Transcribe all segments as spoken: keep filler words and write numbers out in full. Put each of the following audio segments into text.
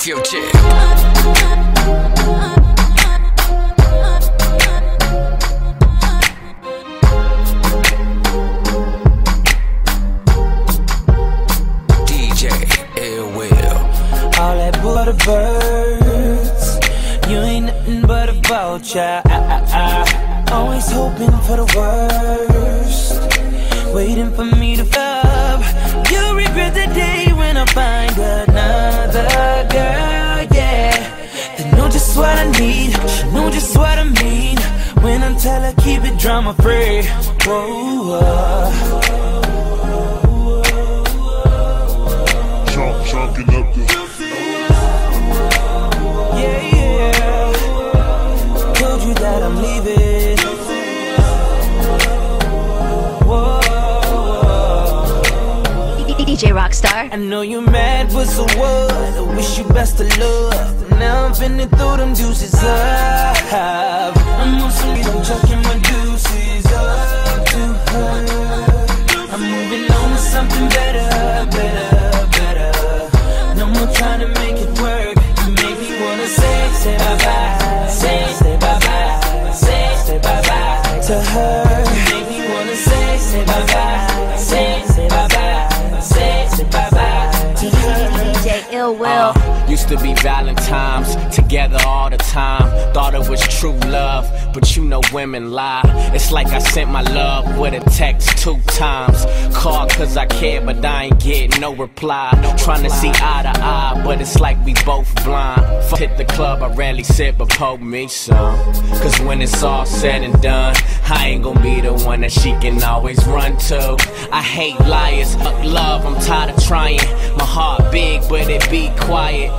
Future. All that butter birds, you ain't nothing but a vulture. I, I, I, always hoping for the worst, waiting for me to love. You'll regret the day when I find another girl, yeah. They know just what I need, she know just what I mean when I tell her keep it drama free. Whoa, uh. Chalking up the yeah, yeah. Told you that I'm leaving. Whoa, whoa. D J Rockstar. I know you mad, but so what? I wish you best of luck. Now I'm finna throw them deuces up. I'm on some, I'm chucking my deuces up to her. I'm moving on to something better, better, better. No more trying to make it work. Make me wanna say, say bye-bye, say, say bye-bye, say, say bye-bye to her. Make me wanna say, say bye-bye, say, say bye-bye, say, say bye-bye to her. D J Ill Will. Uh, used to be Valentine's, together all the time. Thought it was true love, but you know women lie. It's like I sent my love with a text two times. Called cause I care, but I ain't getting no reply. Trying to see eye to eye, but it's like we both blind. F hit the club, I rarely sit, but poke me some. Cause when it's all said and done, I ain't gon' be the one that she can always run to. I hate liars, fuck love, I'm tired of trying. My heart big, but it be quiet.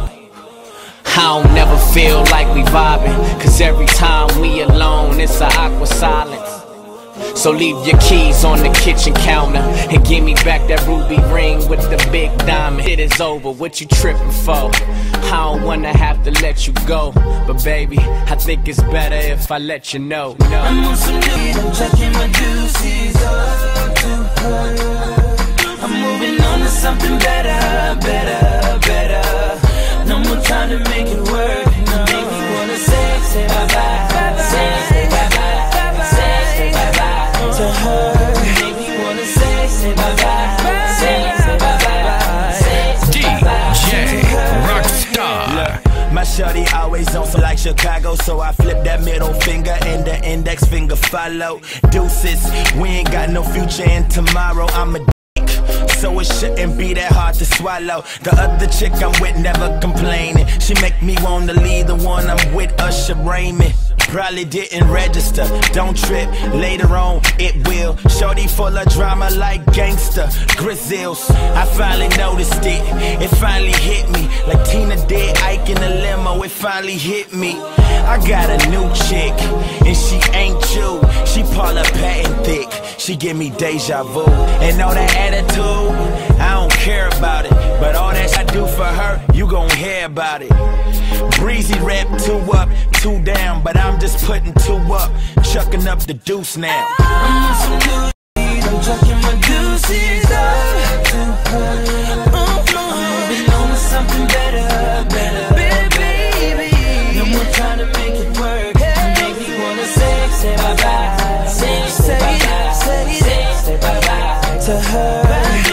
I don't never feel like we vibing, cause every time we alone, it's an awkward silence. So leave your keys on the kitchen counter and give me back that ruby ring with the big diamond. It is over, what you tripping for? I don't wanna have to let you go, but baby, I think it's better if I let you know. No. I'm on some new, I'm checking my deuces up to her. I'm moving on to something better, better, better. No more trying to make it work. No. Make me wanna say, say bye-bye, say, say bye-bye, say, say bye-bye to her. Make me wanna say, say bye-bye, say, say bye-bye, say, say bye-bye D J Rockstar. Look, my shorty always on some like Chicago, so I flip that middle finger and the index finger follow. Deuces, we ain't got no future in tomorrow. I'm a so it shouldn't be that hard to swallow. The other chick I'm with never complaining. She make me wanna leave the one I'm with, Usher Raymond. Probably didn't register, don't trip, later on it will. Shorty full of drama like gangster, Grizzles. I finally noticed it, it finally hit me. Like Tina did Ike in the limo, it finally hit me. I got a new chick, and she ain't you. She Paula Patton thick, she give me deja vu. And all that attitude, I don't care about it. But all that I do for her, you gon' hear about it. Breezy rap, two up, two down, but I'm just putting two up, chucking up the deuce now. I'm on some new, I'm chucking my deuces up to her. I'm moving on to something better, better, baby. No more trying to make it work. Make me wanna say, say bye-bye, say, say bye-bye, say, say bye-bye to her.